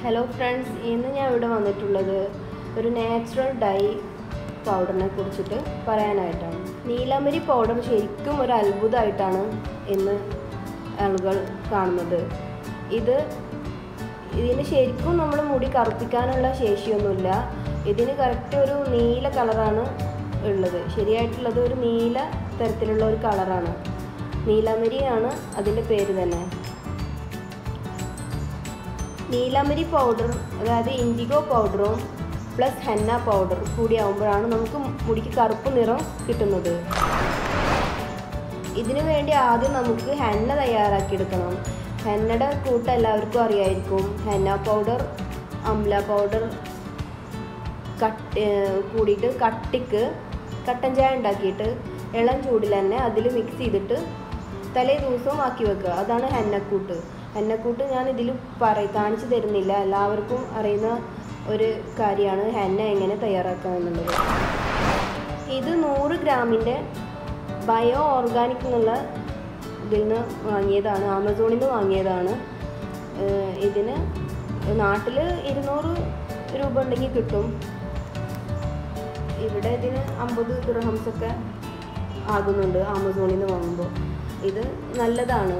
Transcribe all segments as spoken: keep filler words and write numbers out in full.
Hello friends, ഇന്ന് ഞാൻ ഇവിടെ വന്നിട്ടുള്ളത് ഒരു നാച്ചുറൽ ഡൈ പൗഡറിനെ കുറിച്ചിട്ട് പറയാനായിട്ടാണ്. നീലാംബരി പൗഡർ ശരിക്കും ഒരു അത്ഭുതമായിട്ടാണ് ഇന്ന് ആളുകൾ കാണുന്നത്. ഇത് ഇതിന് ശരിക്കും നമ്മൾ മുടി കറുപ്പിക്കാനുള്ള ശേഷിയൊന്നുമില്ല. ഇതിന് കറക്റ്റ് ഒരു നീല കളറാണ് ഉള്ളത്. ശരിയായിട്ടുള്ളത് ഒരു നീല തരത്തിലുള്ള ഒരു കളറാണ്. നീലാംബരിയാണ് അതിൻ്റെ പേര് തന്നെ. നീലാംബരി പൗഡർ, അതായത് ഇൻഡിഗോ പൗഡറും പ്ലസ് ഹെന്ന പൗഡർ കൂടിയാകുമ്പോഴാണ് നമുക്ക് മുടിക്ക് കറുപ്പ് നിറം കിട്ടുന്നത്. ഇതിനു വേണ്ടി ആദ്യം നമുക്ക് ഹെന്ന തയ്യാറാക്കിയെടുക്കണം. ഹെന്നയുടെ കൂട്ട് എല്ലാവർക്കും അറിയായിരിക്കും. ഹെന്ന പൗഡർ, അംല പൗഡർ കട്ട് കൂടിയിട്ട് കട്ടിക്ക് കട്ടൻ ചായ ഉണ്ടാക്കിയിട്ട് ഇളം ചൂടിൽ തന്നെ അതിൽ മിക്സ് ചെയ്തിട്ട് തലേ ദിവസവും ആക്കി വെക്കുക. അതാണ് ഹെന്നക്കൂട്ട്. ഹെന്നക്കൂട്ട് ഞാൻ ഇതിൽ പറ കാണിച്ചു തരുന്നില്ല, എല്ലാവർക്കും അറിയുന്ന ഒരു കാര്യമാണ് ഹെന്ന എങ്ങനെ തയ്യാറാക്കുക എന്നുള്ളത്. ഇത് നൂറ് ഗ്രാമിൻ്റെ ബയോ ഓർഗാനിക് എന്നുള്ള ഇതിൽ നിന്ന് വാങ്ങിയതാണ്, ആമസോണിൽ നിന്ന് വാങ്ങിയതാണ്. ഇതിന് നാട്ടിൽ ഇരുന്നൂറ് രൂപ ഉണ്ടെങ്കിൽ കിട്ടും. ഇവിടെ ഇതിന് അമ്പത് ദിർഹംസൊക്കെ ആകുന്നുണ്ട് ആമസോണിൽ നിന്ന് വാങ്ങുമ്പോൾ. ഇത് നല്ലതാണ്.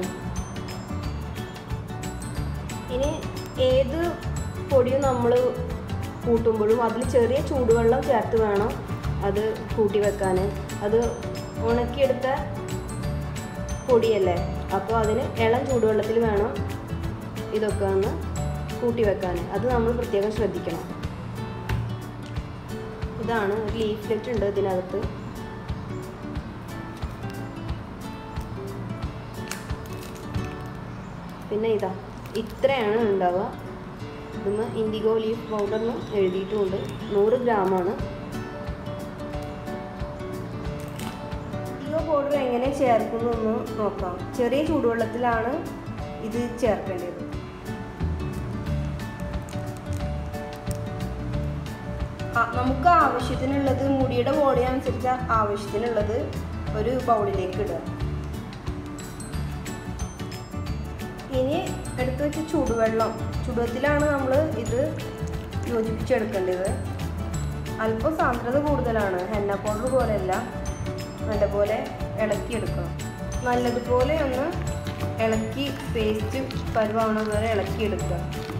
ഇനി ഏത് പൊടിയും നമ്മൾ കൂട്ടുമ്പോഴും അതിൽ ചെറിയ ചൂടുവെള്ളം ചേർത്ത് വേണം അത് കൂട്ടി വെക്കാൻ. അത് ഉണക്കിയെടുത്ത പൊടിയല്ലേ, അപ്പോൾ അതിന് ഇളം ചൂടുവെള്ളത്തിൽ വേണം ഇതൊക്കെ ഒന്ന് കൂട്ടി വെക്കാൻ. അത് നമ്മൾ പ്രത്യേകം ശ്രദ്ധിക്കണം. ഇതാണ് ഒരു ലീഫ്ലെറ്റ് ഉണ്ട് ഇതിനകത്ത്. പിന്നെ ഇതാ ഇത്രയാണ് ഉണ്ടാവുക. ഇതൊന്ന് ഇൻഡിഗോ ലീഫ് പൗഡറിന് എഴുതിയിട്ടുമുണ്ട്. നൂറ് ഗ്രാമാണ്. ഇൻഡിഗോ പൗഡർ എങ്ങനെ ചേർക്കുന്നതെന്ന് നോക്കാം. ചെറിയ ചൂടുവെള്ളത്തിലാണ് ഇത് ചേർക്കേണ്ടത്. നമുക്ക് ആവശ്യത്തിനുള്ളത്, മുടിയുടെ ബോഡി അനുസരിച്ച് ആവശ്യത്തിനുള്ളത് ഒരു ബൗളിലേക്ക് ഇടുക. ഇനി എടുത്തു വെച്ച ചൂടുവെള്ളം, ചൂടുവെള്ളത്തിലാണ് നമ്മൾ ഇത് യോജിപ്പിച്ചെടുക്കേണ്ടത്. അല്പം സാന്ദ്രത കൂടുതലാണ്, ഹെന്ന പൗഡർ പോലെയല്ല. നല്ലപോലെ ഇളക്കിയെടുക്കണം. നല്ലതുപോലെ ഒന്ന് ഇളക്കി പേസ്റ്റ് പരുവാവണ പോലെ ഇളക്കിയെടുക്കുക.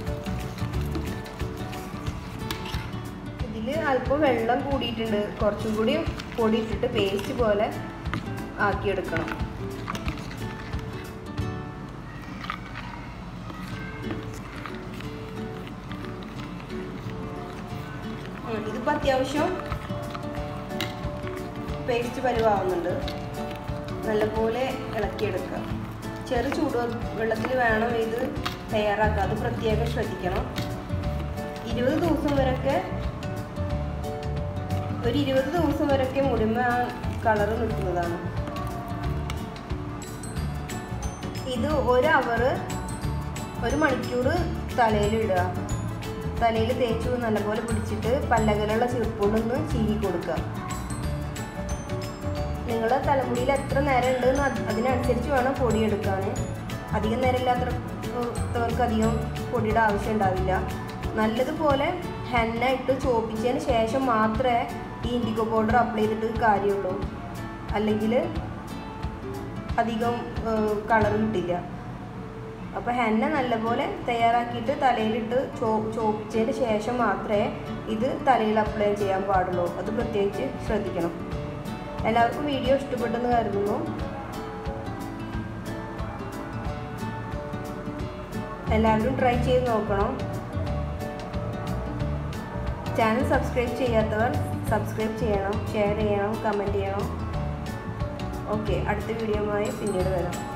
ഇതിൽ അല്പം വെള്ളം കൂടിയിട്ടുണ്ട്. കുറച്ചും കൂടി പൊടി ഇട്ടിട്ട് പേസ്റ്റ് പോലെ ആക്കിയെടുക്കണം. ഇതിപ്പോൾ അത്യാവശ്യം പേസ്റ്റ് പരുവാവുന്നുണ്ട്. നല്ലപോലെ ഇളക്കിയെടുക്കുക. ചെറു ചൂട് വെള്ളത്തിൽ വേണം ഇത് തയ്യാറാക്കുക. അത് പ്രത്യേകം ശ്രദ്ധിക്കണം. ഇരുപത് ദിവസം വരെയൊക്കെ ഒരു ഇരുപത് ദിവസം വരെയൊക്കെ മുടിമ ആ കളറ് നിൽക്കുന്നതാണ്. ഇത് ഒരു അവർ ഒരു മണിക്കൂർ തലയിലിടുക. തലയിൽ തേച്ച് നല്ലപോലെ പിടിച്ചിട്ട് പല്ലകലുള്ള ചീർപ്പുകൊണ്ടൊന്ന് ചീകി കൊടുക്കുക. നിങ്ങളുടെ തലമുടിയിൽ എത്ര നേരം ഉണ്ടെന്ന് അതിനനുസരിച്ച് വേണം പൊടിയെടുക്കാൻ. അധികം നേരം ഇല്ലാത്തവർക്ക് അധികം പൊടിയുടെ ആവശ്യം ഉണ്ടാവില്ല. നല്ലതുപോലെ ഹെന്ന ഇട്ട് ചോപ്പിച്ചതിന് ശേഷം മാത്രമേ ഈ ഇൻഡിഗോ പൗഡർ അപ്ലൈ ചെയ്തിട്ട് കാര്യമുള്ളൂ. അല്ലെങ്കിൽ അധികം കളർ കിട്ടില്ല. അപ്പോൾ ഹെന്ന നല്ലപോലെ തയ്യാറാക്കിയിട്ട് തലയിലിട്ട് ചോ ചോപ്പിച്ചതിന് ശേഷം മാത്രമേ ഇത് തലയിൽ അപ്ലൈ ചെയ്യാൻ പാടുള്ളൂ. അത് പ്രത്യേകിച്ച് ശ്രദ്ധിക്കണം. എല്ലാവർക്കും വീഡിയോ ഇഷ്ടപ്പെട്ടെന്ന് കരുതുന്നു. എല്ലാവരും ട്രൈ ചെയ്ത് നോക്കണം. ചാനൽ സബ്സ്ക്രൈബ് ചെയ്യാത്തവർ സബ്സ്ക്രൈബ് ചെയ്യണം, ഷെയർ ചെയ്യണം, കമൻറ്റ് ചെയ്യണം. ഓക്കെ, അടുത്ത വീഡിയോയുമായി പിന്നീട് വരാം.